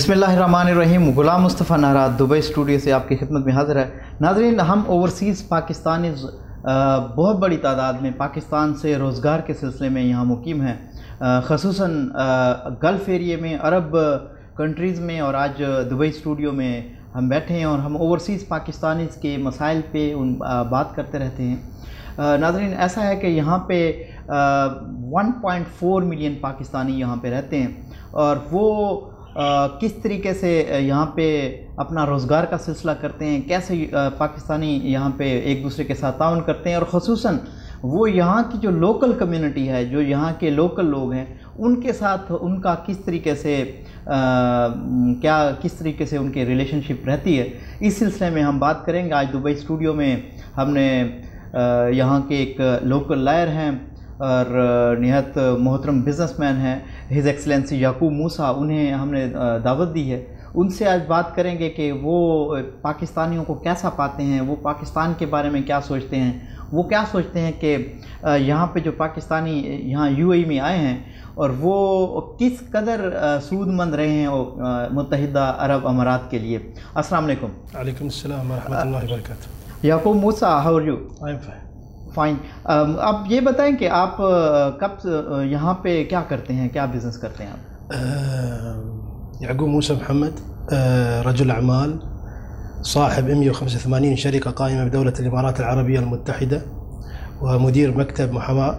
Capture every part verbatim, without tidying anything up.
बिस्मिल्लाहिर्रहमानिर्रहीम। Ghulam Mustafa Nahra Dubai studio से आपकी खिदमत में हाज़िर है। नाज़रीन, हम ओवरसीज़ पाकिस्तानीज़ बहुत बड़ी तादाद में पाकिस्तान से रोज़गार के सिलसिले में यहाँ मुकीम हैं, ख़ुसूसन गल्फ़ एरिया में, अरब कंट्रीज़ में, और आज दुबई स्टूडियो में हम बैठे हैं और हम ओवरसीज़ पाकिस्तानीज़ के मसाइल पे उन बात करते रहते हैं। नाज़रीन, ऐसा है कि यहाँ पे one point four million Pakistani यहाँ पे रहते हैं और वो आ, किस तरीके से यहाँ पे अपना रोज़गार का सिलसिला करते हैं, कैसे आ, पाकिस्तानी यहाँ पे एक दूसरे के साथ ताउन करते हैं, और ख़ुसूसन वो यहाँ की जो लोकल कम्युनिटी है, जो यहाँ के लोकल लोग हैं, उनके साथ उनका किस तरीके से आ, क्या किस तरीके से उनके रिलेशनशिप रहती है, इस सिलसिले में हम बात करेंगे। आज दुबई स्टूडियो में हमने यहाँ के एक लोकल लायर हैं और निहायत मोहतरम बिज़नेसमैन हैं, हिज़ एक्सलेंसी याकूब मूसा, उन्हें हमने दावत दी है। उनसे आज बात करेंगे कि वो पाकिस्तानियों को कैसा पाते हैं, वो पाकिस्तान के बारे में क्या सोचते हैं, वो क्या सोचते हैं कि यहाँ पे जो पाकिस्तानी यहाँ यूएई में आए हैं और वो किस कदर सूदमंद रहे हैं मुत्तहिदा अरब अमारात के लिए। अस्सलाम वालेकुम। वालेकुम अस्सलाम व रहमतुल्लाहि व बरकातहू। Yaqoob Musa, how are you? I am fine. Fine. आप ये बताएं कि आप कब यहाँ पे क्या करते हैं, क्या बिज़नेस करते हैं आप? याकूब मूसा मोहम्मद, रजुल अमाल, साहिब एक सौ ثمانية शरीका कायमा बदौलत الإمارات العربية المتحدة ومدير مكتب محاماة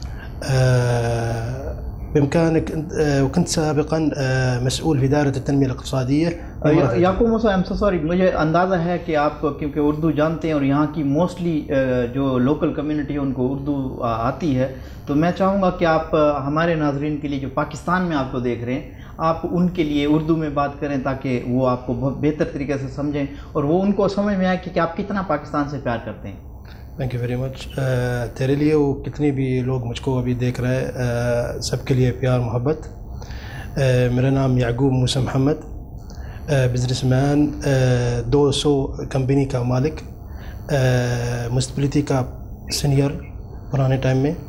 بإمكانك، وكنت سابقا مسؤول في إدارة التنمية الاقتصادية। याकूब मूसा, आई एम सो सॉरी, मुझे अंदाज़ा है कि आप क्योंकि उर्दू जानते हैं और यहाँ की मोस्टली जो लोकल कम्युनिटी है उनको उर्दू आती है, तो मैं चाहूँगा कि आप हमारे नाजरीन के लिए जो पाकिस्तान में आपको देख रहे हैं, आप उनके लिए उर्दू में बात करें ताकि वो आपको बहुत बेहतर तरीके से समझें और वो उनको समझ में आए कि आप कितना पाकिस्तान से प्यार करते हैं। Thank you very much. तेरे लिए वो कितने भी लोग मुझको अभी देख रहे हैं, uh, सबके लिए प्यार मोहब्बत। uh, मेरा नाम याकूब मूसा मोहम्मद, बिजनेसमैन, दो सौ कंपनी का मालिक, मुस्तबिलिटी का सीनियर पुराने टाइम में,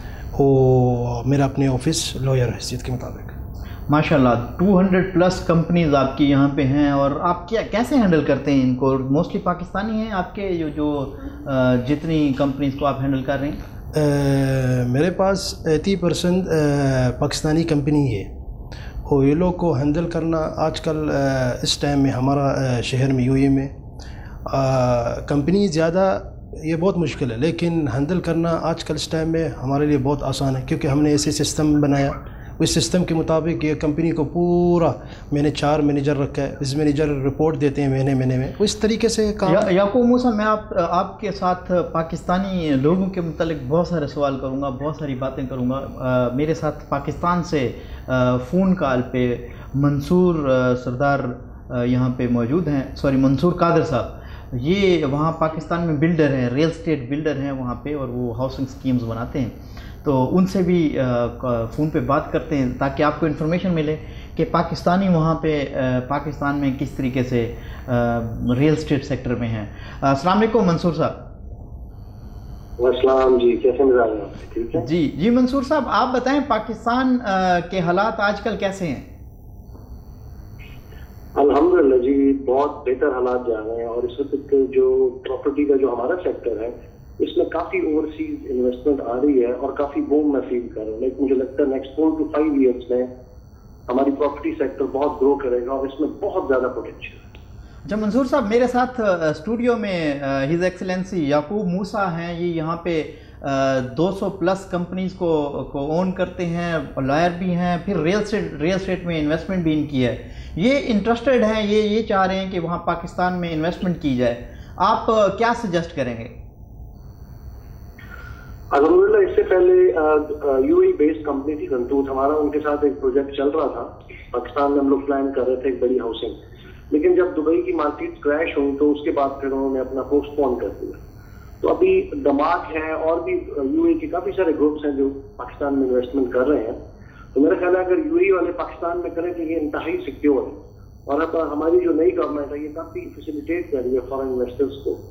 और मेरा अपने ऑफिस लॉयर हैसियत के मुताबिक। माशाल्लाह, टू हंड्रेड प्लस कंपनीज आपकी यहाँ पे हैं, और आप क्या कैसे हैंडल करते हैं इनको? मोस्टली पाकिस्तानी हैं आपके जो जो जितनी कंपनीज को आप हैंडल कर रहे हैं? uh, मेरे पास अस्सी परसेंट पाकिस्तानी कंपनी है, और ये लोग को हैंडल करना आजकल इस टाइम में हमारा शहर में यूएई में कंपनी ज़्यादा, ये बहुत मुश्किल है, लेकिन हैंडल करना आजकल इस टाइम में हमारे लिए बहुत आसान है, क्योंकि हमने ऐसे सिस्टम बनाया। उस सिस्टम के मुताबिक ये कंपनी को पूरा, मैंने चार मैनेजर रखा है, इस मैनेजर रिपोर्ट देते हैं महीने महीने में, इस तरीके से काम। या, याकूब मूसा, मैं आप आपके साथ पाकिस्तानी लोगों के मुतालिक बहुत सारे सवाल करूँगा, बहुत सारी बातें करूँगा। मेरे साथ पाकिस्तान से फ़ोन कॉल पे मंसूर सरदार यहाँ पे मौजूद हैं, सॉरी मंसूर कादर साहब। ये वहाँ पाकिस्तान में बिल्डर हैं, रियल स्टेट बिल्डर हैं वहाँ पे, और वो हाउसिंग स्कीम्स बनाते हैं, तो उनसे भी फ़ोन पे बात करते हैं ताकि आपको इन्फॉर्मेशन मिले कि पाकिस्तानी वहाँ पे पाकिस्तान में किस तरीके से रियल स्टेट सेक्टर में हैं। अस्सलाम वालेकुम मंसूर साहब। अस्सलाम जी, कैसे मिजाज हैं? ठीक है जी जी मंसूर साहब, आप बताएं पाकिस्तान के हालात आजकल कैसे हैं? अल्हम्दुलिल्लाह जी, बहुत बेहतर हालात जा रहे हैं, और इस वक्त जो प्रॉपर्टी का जो हमारा सेक्टर है, इसमें काफ़ी ओवरसीज इन्वेस्टमेंट आ रही है और काफ़ी बूम मैं फील कर रहा हूँ। लेकिन मुझे लगता है next four two five years में हमारी प्रॉपर्टी सेक्टर बहुत ग्रो करेगा और इसमें बहुत ज़्यादा पोटेंशियल है। जब मंसूर साहब, मेरे साथ स्टूडियो में हिज एक्सलेंसी याकूब मूसा हैं, ये यहाँ पे दो सौ प्लस कंपनीज को को ओन करते हैं, लॉयर भी हैं, फिर रियल स्टेट रियल स्टेट में इन्वेस्टमेंट भी इनकी है। ये इंटरेस्टेड हैं, ये ये चाह रहे हैं कि वहाँ पाकिस्तान में इन्वेस्टमेंट की जाए। आप क्या सजेस्ट करेंगे? अल्हम्दुलिल्लाह, इससे पहले यूएई बेस्ड कंपनी थी संतूर, हमारा उनके साथ एक प्रोजेक्ट चल रहा था। पाकिस्तान में हम लोग प्लान कर रहे थे एक बड़ी हाउसिंग, लेकिन जब दुबई की मार्केट क्रैश हुई तो उसके बाद फिर उन्होंने अपना पोस्टपोन कर दिया। तो अभी दमाग है और भी यूएई के काफ़ी सारे ग्रुप्स हैं जो पाकिस्तान में इन्वेस्टमेंट कर रहे हैं। तो मेरा ख्याल है अगर यूएई वाले पाकिस्तान में करें तो ये इंतहाई सिक्योर है, और अब हमारी जो नई गवर्नमेंट है ये काफ़ी फैसिलिटेट कर रही है फॉरेन इन्वेस्टर्स को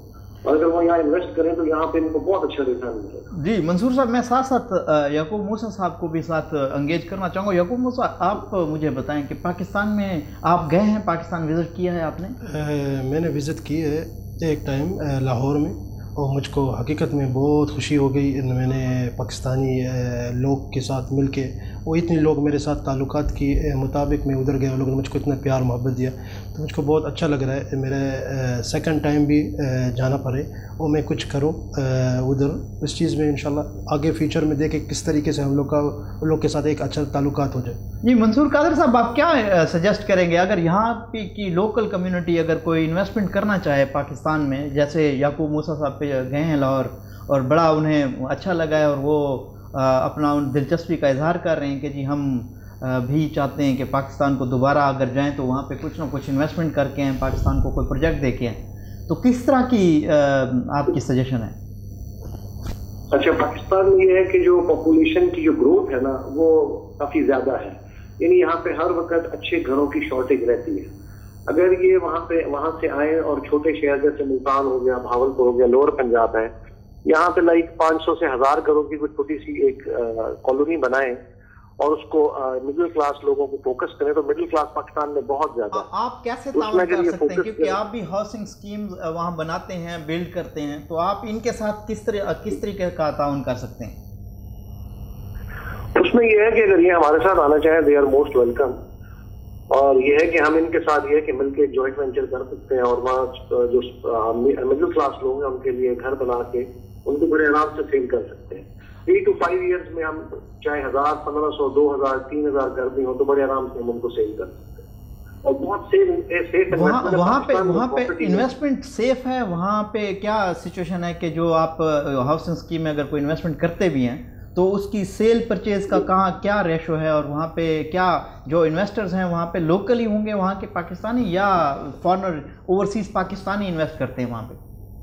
اور اگر وہ یہاں انویسٹ کریں تو یہاں پہ ان کو بہت اچھا ریٹرن ملے گا۔ جی منصور صاحب، میں ساتھ ساتھ یعقوب موسیٰ صاحب کو بھی ساتھ انگیج کرنا چاہوں گا۔ یعقوب موسیٰ، آپ مجھے بتائیں کہ پاکستان میں آپ گئے ہیں، پاکستان وزٹ کیا ہے آپ نے؟ میں نے وزٹ کی ہے ایک ٹائم لاہور میں، اور مجھ کو حقیقت میں بہت خوشی ہو گئی۔ میں نے پاکستانی لوگ کے ساتھ مل کے، وہ اتنے لوگ میرے ساتھ تعلقات کی مطابق میں ادھر گیا، ان لوگوں نے مجھ کو اتنا پیار محبت دیا، تو مجھ کو بہت اچھا لگ رہا ہے۔ میرے سیکنڈ ٹائم بھی جانا پڑے اور میں کچھ کروں ادھر اس چیز میں، انشاءاللہ آگے فیوچر میں دیکھیں کس طریقے سے ہم لوگ کا ان لوگ کے ساتھ ایک اچھا تعلقات ہو جائے۔ جی منصور قادر صاحب، آپ کیا سجیسٹ کریں گے اگر یہاں پہ کی لوکل کمیونٹی اگر کوئی انویسٹمنٹ کرنا چاہے پاکستان میں، جیسے یعقوب موسیٰ صاحب پہ گئے ہیں لاہور اور بڑا انہیں اچھا لگا ہے اور وہ اپنا ان دلچسپی کا اظہار کر رہے ہیں کہ جی ہم بھی چاہتے ہیں کہ پاکستان کو دوبارہ اگر جائیں تو وہاں پہ کچھ نہ کچھ انویسٹمنٹ کر کے ہیں، پاکستان کو کوئی پروجیکٹ دے کے ہیں، تو کس طرح کی آپ کی سجیشن ہے؟ اچھا، پاکستان میں یہ ہے کہ جو پاپولیشن کی جو گروتھ ہے نا وہ کافی زیادہ ہے، یعنی یہاں پہ ہر وقت اچھے گھروں کی شارٹیج رہتی ہے۔ اگر یہ وہاں پہ وہاں سے آئیں اور چھوٹے شہر جیسے ملتان ہو گیا، بھاولپور ہو گیا، لوور پنجاب ہے، یہاں پہ لائک پانچ سو سے ہزار گھروں کی کوئی چھوٹی سی ایک کالونی بنائیں اور اس کو مڈل کلاس لوگوں کو فوکس کریں، تو مڈل کلاس پاکستان میں بہت زیادہ ہے۔ آپ کیسے تعاون کر سکتے ہیں، کیونکہ آپ بھی ہاؤسنگ سکیمز وہاں بناتے ہیں، بلڈ کرتے ہیں، تو آپ ان کے ساتھ کس طرح کس طریقے کا تعاون کر سکتے ہیں؟ اس میں یہ ہے کہ اگر یہ ہمارے ساتھ آنا چاہیں دے آر موسٹ ویلکم، اور یہ ہے کہ ہم ان کے ساتھ یہ ہے کہ مل کے جوائنٹ وینچر کر سکتے ہیں، اور وہاں جو مڈل کلاس لوگ ہیں ان کے لیے گھر بنا کے ان کو بڑے آرام سے سیل کر سکتے ہیں۔ تھری ٹو فائیو ایئرس میں ہم چاہے ہزار، پندرہ سو، دو ہزار، تین ہزار گھر بھی ہوں تو بڑے آرام سے ہم ان کو سیل کر سکتے ہیں، اور بہت سیف وہاں وہاں پہ وہاں پہ انویسٹمنٹ سیف ہے۔ وہاں پہ کیا سچویشن ہے کہ جو آپ ہاؤسنگ اسکیم میں اگر کوئی انویسٹمنٹ کرتے بھی ہیں تو اس کی سیل پرچیز کا کہاں کیا ریشو ہے، اور وہاں پہ کیا جو انویسٹرز ہیں وہاں پہ لوکلی ہوں گے وہاں کے پاکستانی یا فارنر اوورسیز پاکستانی انویسٹ کرتے ہیں وہاں پہ؟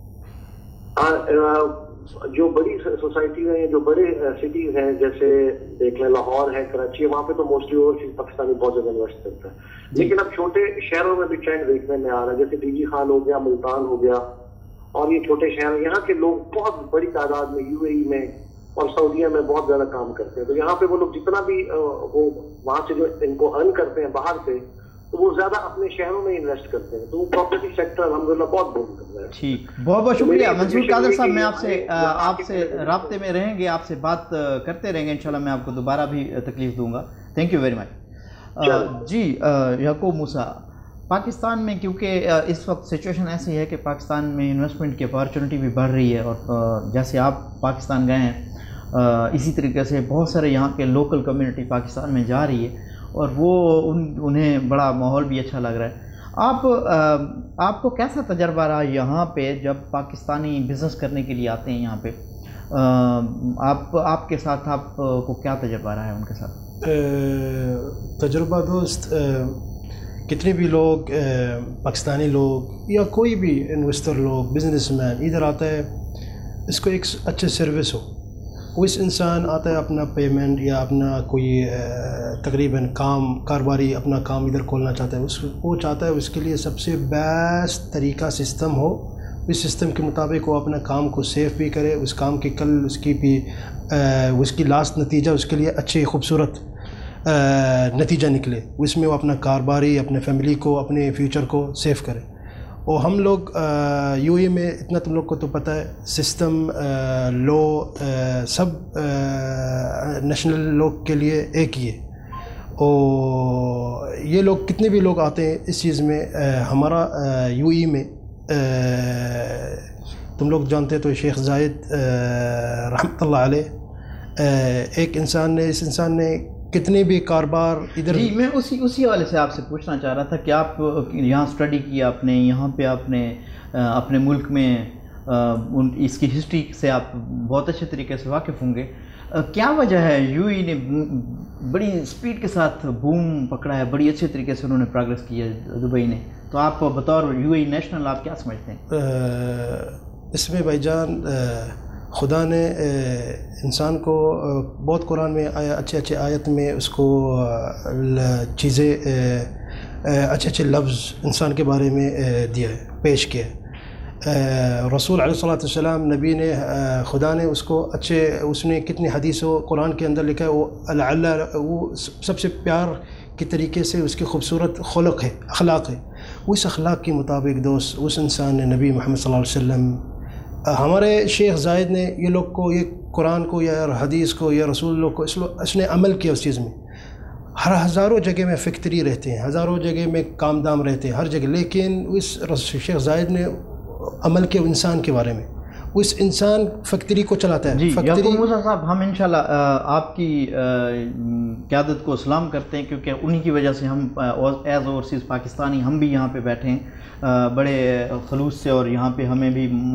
جو بڑی سوسائٹی ہیں، جو بڑے سٹیز ہیں جیسے دیکھ لیں لاہور ہے، کراچی ہے، وہاں پہ تو موسٹلی اوورسیز پاکستانی بہت زیادہ انویسٹ کرتا ہے، لیکن اب چھوٹے شہروں میں بھی ٹرینڈ دیکھنے میں آ رہا ہے، جیسے ڈی جی خان ہو گیا، ملتان ہو گیا، اور یہ چھوٹے شہر یہاں کے لوگ بہت بڑی تعداد میں یو اے ای میں اور سعودیہ میں بہت زیادہ کام کرتے ہیں، تو یہاں پہ وہ لوگ جتنا بھی وہ وہاں سے جو ان کو ارن کرتے ہیں باہر سے، تو وہ زیادہ اپنے شہروں میں انویسٹ کرتے ہیں، تو وہ پراپرٹی سیکٹر الحمدللہ بہت بہت کر رہا ہے۔ ٹھیک، بہت بہت شکریہ منصور قادر صاحب، میں آپ سے آپ سے رابطے میں رہیں گے، آپ سے بات کرتے رہیں گے انشاءاللہ، میں آپ کو دوبارہ بھی تکلیف دوں گا۔ Thank you very much. جی یعقوب موسیٰ، پاکستان میں کیونکہ اس وقت سچویشن ایسی ہے کہ پاکستان میں انویسٹمنٹ کی اپارچونیٹی بھی بڑھ رہی ہے، اور جیسے آپ پاکستان گئے ہیں اسی طریقے سے بہت سارے یہاں کے لوکل کمیونٹی پاکستان میں جا رہی ہے، اور وہ ان انہیں بڑا ماحول بھی اچھا لگ رہا ہے۔ آپ آپ کو کیسا تجربہ رہا یہاں پہ جب پاکستانی بزنس کرنے کے لیے آتے ہیں یہاں پہ؟ آپ آپ کے ساتھ آپ کو کیا تجربہ رہا ہے ان کے ساتھ؟ تجربہ دوست، کتنے بھی لوگ پاکستانی لوگ یا کوئی بھی انویسٹر لوگ، بزنس مین ادھر آتا ہے، اس کو ایک اچھے سروس ہو، وہ اس انسان آتا ہے اپنا پیمنٹ یا اپنا کوئی تقریباً کام کاروباری اپنا کام ادھر کھولنا چاہتا ہے، اس وہ چاہتا ہے اس کے لیے سب سے بیسٹ طریقہ سسٹم ہو، اس سسٹم کے مطابق وہ اپنا کام کو سیف بھی کرے، اس کام کی کل اس کی بھی اس کی لاسٹ نتیجہ اس کے لیے اچھی خوبصورت نتیجہ نکلے، اس میں وہ اپنا کاروباری اپنے فیملی کو اپنے فیوچر کو سیف کرے۔ اور ہم لوگ یو اے میں اتنا تم لوگ کو تو پتہ ہے، سسٹم لو سب نیشنل لوگ کے لیے ایک ہی ہے، اور یہ لوگ کتنے بھی لوگ آتے ہیں اس چیز میں، ہمارا یو اے میں تم لوگ جانتے تو شیخ زاید رحمۃ اللہ علیہ، ایک انسان نے اس انسان نے کتنے بھی کاروبار ادھر۔ جی میں اسی اسی حوالے سے آپ سے پوچھنا چاہ رہا تھا کہ آپ یہاں اسٹڈی کیا آپ نے، یہاں پہ آپ نے اپنے ملک میں اس کی ہسٹری سے آپ بہت اچھے طریقے سے واقف ہوں گے، کیا وجہ ہے یو اے نے بڑی اسپیڈ کے ساتھ بوم پکڑا ہے، بڑی اچھے طریقے سے انہوں نے پروگریس کی ہے دبئی نے، تو آپ بطور یو اے نیشنل آپ کیا سمجھتے ہیں اس میں؟ بھائی جان، خدا نے انسان کو بہت قرآن میں آیا، اچھے اچھے آیت میں اس کو چیزیں اچھے اچھے لفظ انسان کے بارے میں دیا ہے، پیش کیا ہے۔ رسول علیہ الصلوۃ والسلام نبی نے خدا نے اس کو اچھے اس نے کتنی حدیثوں قرآن کے اندر لکھا ہے وہ اللہ وہ سب سے پیار کے طریقے سے اس کی خوبصورت خلق ہے اخلاق ہے، اس اخلاق کے مطابق دوست اس انسان نے نبی محمد صلی اللہ علیہ وسلم ہمارے شیخ زاہد نے یہ لوگ کو یہ قرآن کو یا حدیث کو یا رسول اللہ کو اس اس نے عمل کیا اس چیز میں. ہر ہزاروں جگہ میں فیکٹری رہتے ہیں، ہزاروں جگہ میں کام دام رہتے ہیں ہر جگہ، لیکن اس شیخ زاہد نے عمل کے انسان کے بارے میں، اس انسان فیکٹری کو چلاتا ہے. جی فیکٹری یعقوب موسیٰ صاحب، ہم انشاءاللہ آپ کی قیادت کو سلام کرتے ہیں، کیونکہ انہی کی وجہ سے ہم ایز اوورسیز پاکستانی ہم بھی یہاں پہ بیٹھے ہیں بڑے خلوص سے، اور یہاں پہ ہمیں بھی